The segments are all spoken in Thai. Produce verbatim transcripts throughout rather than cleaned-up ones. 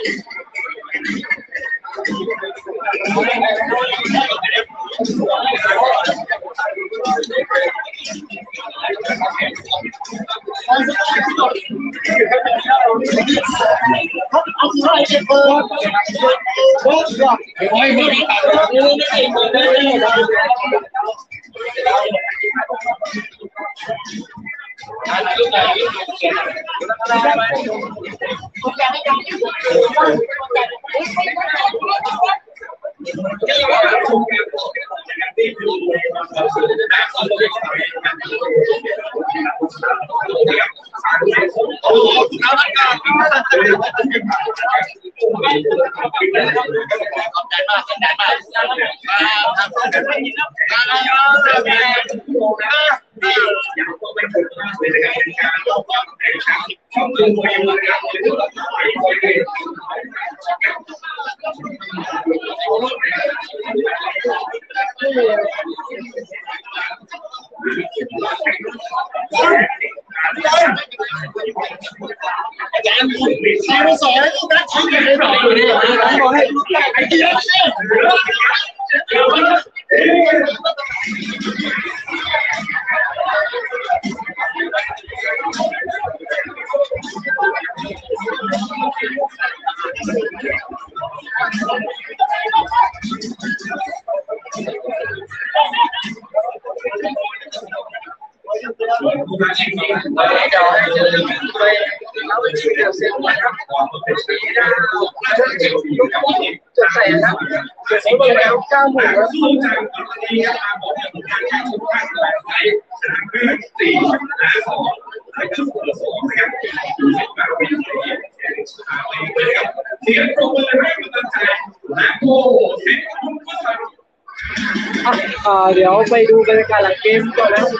เดี๋ยวไปดูบรรยากาศหลังเกมก่อนนะ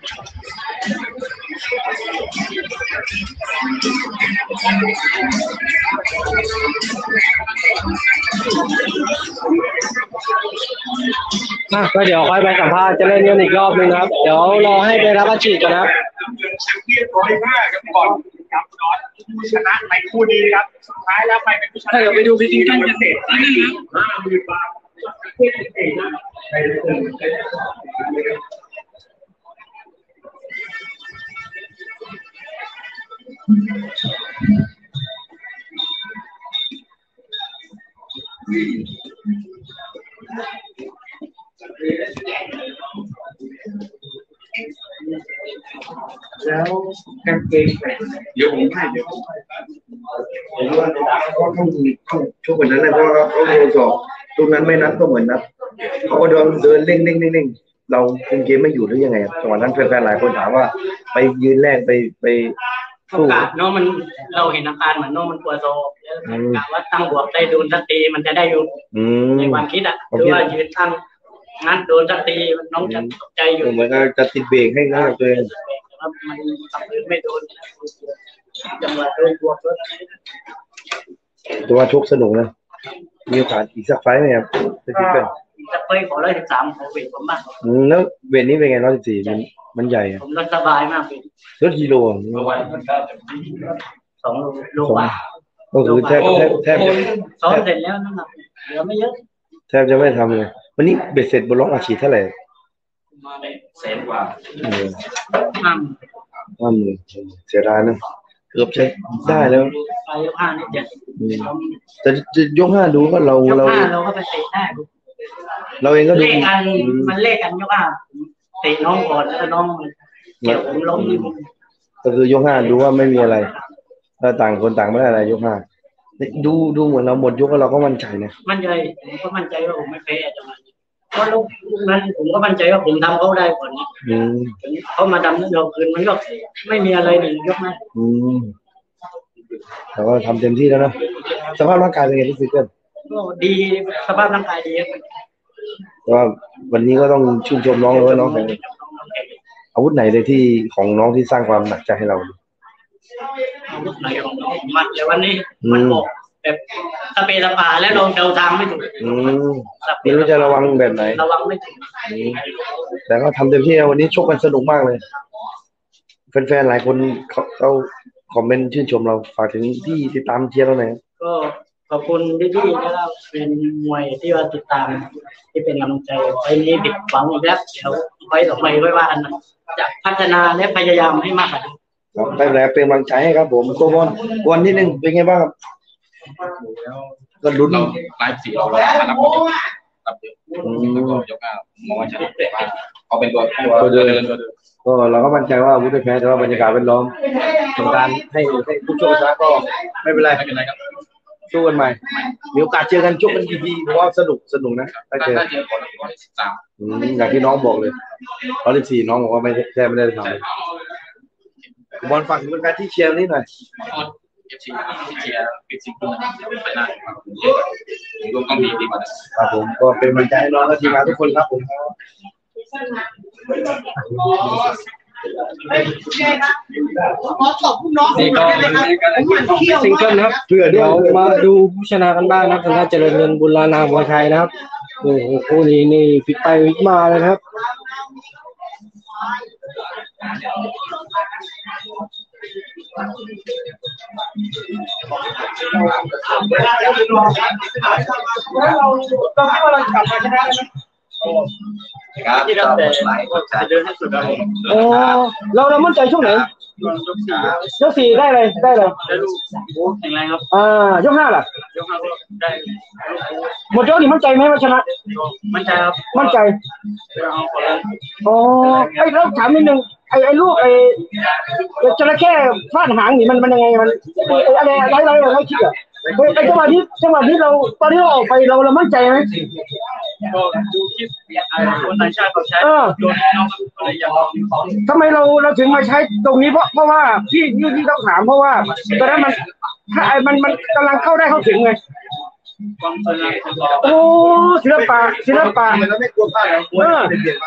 อ่ะก็เดี๋ยวค่อยไปสัมภาษณ์จะเล่นกันอีกรอบนึงนะครับเดี๋ยวรอให้ไปรับอาชีพก่อนนะครับแชมเปี้ยนร้อยห้ากันก่อนครับน้องผู้ชนะในคู่นี้ครับสุดท้ายแล้วไปเป็นผู้ชนะเดี๋ยวไปดูพิธีการเกษตรนี่นะห้าหมื่นบาทเพื่อเองนะในเรื่องแล้วกางเกงเดี๋ยวผมให้เดี๋ยวผมว่าเขาต้องต้องช่วงวันนั้นเลยเพราะเขาโดนสอบตรงนั้นไม่นับก็เหมือนนับเขาก็เดินเดินเร่งเร่งเร่งเร่งเราคุมเกมไม่อยู่หรือยังไงจังหวะนั้นแฟนๆหลายคนถามว่าไปยืนแรกไปไปสู้น้องมันเราเห็นอาการเหมือนน้องมันปวดโซ่กะว่าตั้งบวกได้โดนสักทีมันจะได้อยู่ในความคิดอ่ะหรือว่ายืนตั้งงั้นโดนสักทีน้องจะตกใจอยู่เหมือนกับจะติดเบรกให้ง่ายตัวเองมันทำให้ไม่โดนจังหวะโดนบวกตัวชกสนุกนะมีโอกาสอีกสักไฟไหมครับจะคิดเป็นจะไปขอร้อยสิบสามขอเวทผมบ้างแล้วเวทนี้เป็นไงร้อยสิบสี่มันมันใหญ่ผมรถสบายมากรถกิโลสองโลกว่าก็คือแทบแทบแทบซ้อมเสร็จแล้วน้ำหนักเหลือไม่เยอะแทบจะไม่ทำเลยวันนี้เบ็ดเสร็จบนล็อกอาชีพเท่าไหร่มาแสนกว่าห้ามห้ามเลยเสียดายนะเกือบใช้ได้แล้วไปยกห้านี่เจ็ดแต่จะยกห้าดูว่าเราเราเราก็ไปเตะได้เราเองก็ดูเลขกันมันเลขกันยกห้าเตะน้องก่อนแล้วน้องเกี่ยวผมล้มนี่ก็คือยกห้าดูว่าไม่มีอะไรถ้าต่างคนต่างไม่ได้อะไรยกห้าดูดูเหมือนเราหมดยกแล้วเราก็มั่นใจนะมั่นใจผมก็มั่นใจว่าผมไม่แพ้จังหวะนี้เพราะลูกนั้นผมก็มั่นใจว่าผมทำเขาได้ก่อนนี้เขามาทำนั่นเราคืนมันก็ไม่มีอะไรหนึ่งยกนะแต่ว่าทำเต็มที่แล้วนะสภาพร่างกายเป็นไงพี่ซิเกิลก็ดีสภาพร่างกายดีแต่ว่าวันนี้ก็ต้องชื่นชมน้องเลยว่าน้องแข็งอาวุธไหนเลยที่ของน้องที่สร้างความหนักใจให้เราอาวุธไหนของน้องมันแต่วันนี้มันบอกแบบสเปรย์สปาแล้วลงเดาทางไม่ถูกไม่รู้จะระวังแบบไหนระวังไม่ถูกแต่ก็ทำเต็มที่วันนี้ชกกันสนุกมากเลยแฟนๆหลายคนเขาเขาคอมเมนต์ชื่นชมเราฝากถึงที่ติดตามเชียร์เราหน่อยก็ขอบคุณพี่ๆนะครับเป็นมวยที่ว่าติดตามที่เป็นกำลังใจไฟนี้ผิดหวังอีกแล้วเดี๋ยวไฟต่อไปค่อยว่ากันจะพัฒนาและพยายามให้มากกว่านี้ได้แล้วเป็นกำลังใจให้ครับผมโกบอลวันที่หนึ่งเป็นไงบ้างครับก็ลุ้นเราไลฟ์สี่เราเรารับรับเยอะแล้วก็ยกอ่ะมองว่าชนะแต่ว่าเขาเป็นตัวตัวเดินก็เราก็มั่นใจว่าวุฒิแพ้แต่ว่าบรรยากาศเป็นล้อมทำการให้ให้ผู้ชมชนะก็ไม่เป็นไรไม่เป็นไรครับสู้กันใหม่มีโอกาสเจอกันชกกันดีๆเพราะว่าสนุกสนุกนะถ้าเจอถ้าเจอคนร้อยสิบสามอย่างที่น้องบอกเลยร้อยสิบสี่น้องบอกว่าไม่แค่ไม่ได้ทำบอลฝากถึงแฟนที่เชียร์นี่หน่อยเอฟซีเชียร์เอฟซีคุณไปหน้ารวมต้องมีดีกว่าครับผมก็เป็นกำลังใจให้น้องและทีมงานทุกคนครับผมขอตบผู้น้องนี่ก็ซิงเกิลนะครับเพื่อเดี๋ยวมาดูผู้ชนะกันบ้างนะครับทางด้านเจริญเงินบุญลานามวยไทยนะครับโอ้โหคู่นี้นี่ฟิตไปฟิตมาเลยครับครับที่เราเดินให้สุดครับโอ้เราเรามั่นใจช่วงไหนยกสี่ได้เลยได้เลยได้ลูกโอ้แข็งแรงครับอ่ายกห้าล่ะยกห้าได้หมดยกนี่มั่นใจไหมว่าชนะมั่นใจครับมั่นใจอ๋อไอ้เราถามนิดนึงไอ้ไอ้ลูกไอ้จระเข้ฟาดหางนี่มันมันยังไงมันอะไรอะไรอะไรอะไรคิดอ่ะไอ้จังหวะนี้จังหวะนี้เราตอนที่เราออกไปเราเรามั่นใจไหมก็ดูคลิปคนต่างชาติเขาใช้โดนน้องก็เลยอยากลองทำไมเราเราถึงมาใช้ตรงนี้เพราะเพราะว่าพี่พี่ที่ต้องถามเพราะว่าตอนนั้นมันถ้าไอ้มันมันกำลังเข้าได้เข้าถึงไงโอ้ศิลปะศิลปะแล้วไม่กลัวพลาดเลยเออ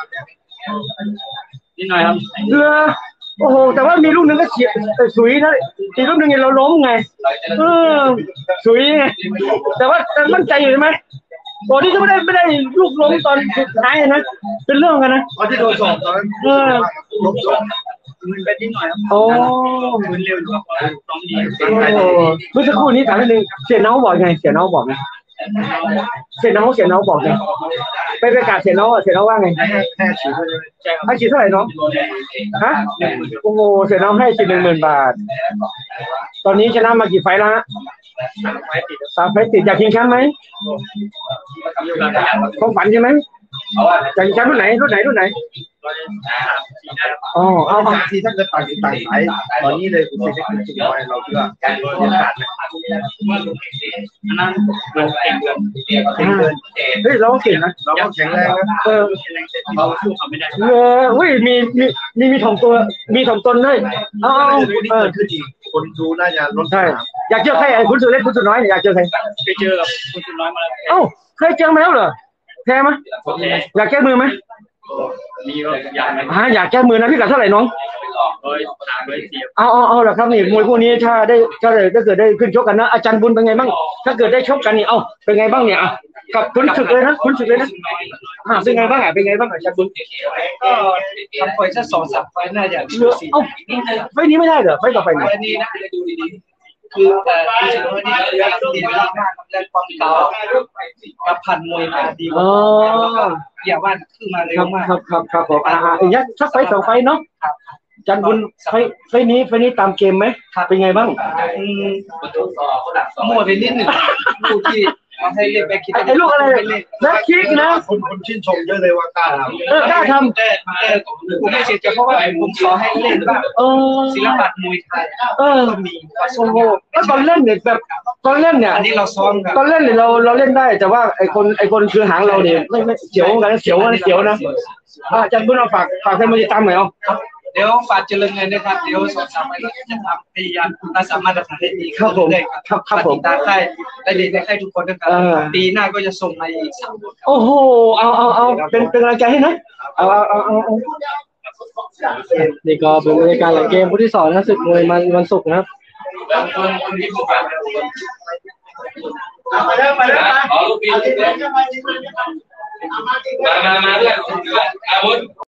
นิดหน่อยครับเออโอ้โหแต่ว่ามีลูกนึงก็เฉียดสุยนะอีกลูกนึงเราล้มไงเออสุยไงแต่ว่ามั่นใจอยู่ไหมตอนนี้ก็ไม่ได้ไม่ได้ลูกล้มตอนสุดท้ายนะเป็นเรื่องกันนะตอนที่โดนสอบตอนนั้นเออล้มสอบมันไปนิดหน่อยครับโอ้มันเร็วกว่าสองดีเมื่อสักครู่นี้ถามนิดนึงเสียน้องบอกไงเสียน้องบอกไงเสียน้องเสียน้องบอกไงไปประกาศเสียน้องเสียน้องว่าไงแค่ฉีดให้ฉีดเท่าไหร่น้องฮะโอ้โหเสียน้องให้ฉีดหนึ่งหมื่นบาทตอนนี้ชนะมากี่ไฟแล้วฮะสามไฟติดอยากชิงแชมป์ไหมความฝันใช่ไหมอยากชิงแชมป์รุ่นไหนรุ่นไหนรุ่นไหนอ๋อเอาทีถ้าเกิดต่างต่างสายตอนนี้เลยคุณจะขึ้นจุดไปเราเพื่อการโดนขาดนั่นมันเก่งเกินเก่งเกินเฮ้ยเราเก่งนะเราแข็งแรงนะเออเราสู้เขาไม่ได้เออเฮ้ยมีมีมีมีถ่อมตัวมีถ่อมตนด้วยเออเออคือดีคนดูน่าจะลดใช่อยากเจอใครไอ้คุณสุดเล็กคุณสุดน้อยอยากเจอใครไปเจอกับคุณสุดน้อยมาแล้วเอ้าเคยเจอมาแล้วเหรอแพ้ไหมอยากแก้มือไหมมีก็อยากฮะอยากแก้มือนะพี่กัดเท่าไหร่น้องเอาเอาเอาละครับนี่มวยคู่นี้ถ้าได้ถ้าถ้าเกิดได้ขึ้นชกกันนะอาจารย์บุญเป็นไงบ้างถ้าเกิดได้ชกกันนี่เอ้าเป็นไงบ้างเนี่ยอ่ะกับคุณศึกเลยนะคุณศึกเลยนะอ่าเป็นไงบ้างอ่ะเป็นไงบ้างอาจารย์บุญก็ทำไปสักสองสามไฟน่าจะเอ้าไฟนี้ไม่ได้เหรอไฟต่อไปไฟนี้นะดูดีๆคือแต่ที่สุดวันนี้เรื่องดีมากมากแรงความเก่ากับพันมวยมาดีอ๋ออย่าว่าขึ้นมาเร็วมากครับครับครับผมอ่าอย่างนี้สักไฟสองไฟเนาะจันบุญไฟไฟนี้ไฟนี้ตามเกมไหมเป็นไงบ้างมั่วไปนิดหนึ่งดูที่มาให้เล่นแบ็คคิกไอ้ลูกอะไรแบ็คคิกนะคนคนชื่นชมเยอะเลยว่ากล้าทำเออกล้าทำแต่แต่ผมไม่เชื่อเพราะว่าผมสอนให้เล่นว่าศิลปะมวยไทยเออมีโอ้โหก็ตอนเล่นเนี่ยแบบตอนเล่นเนี่ยอันนี้เราซ้อมตอนเล่นเนี่ยเราเราเล่นได้แต่ว่าไอ้คนไอ้คนคือหางเราเนี่ยไม่ไม่เสียวกันเสียวกันเสียวนะอ่าจันบุญเอาฝากฝากให้มาติดตามหน่อยเอาเดี๋ยวฝากเจริญเงินนะครับเดี๋ยวสองสามวันนี้จะทำพยายามรักษามาตรฐานได้ดีครับผมครับครับผมตาค่ายได้ดีในค่ายทุกคนนะครับปีหน้าก็จะส่งมาอีกสามคนโอ้โหเอาเอาเอาเป็นเป็นกำลังใจให้นะเอาเอาเอาเอานี่ก็เป็นบรรยากาศหลังเกมคู่ที่สองนะศึกมวยมันวันศุกร์นะครับมาแล้วมาแล้วมามามาด้วยอาวุธ